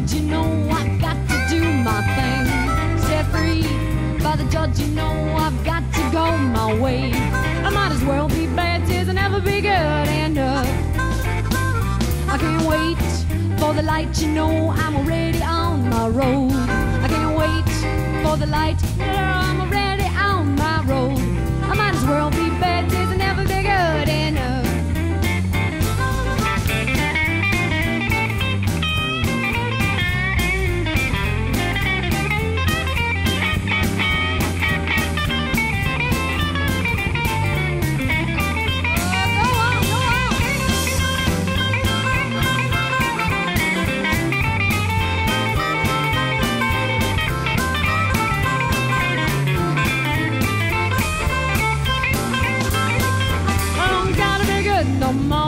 judge, you know I've got to do my thing. Set free by the judge, you know I've got to go my way. I might as well be bad, tears and never be good enough. I can't wait for the light, you know I'm already on my road. I can't wait for the light, I'm already on my road. I might as well be bad, tears and never be good enough. No more.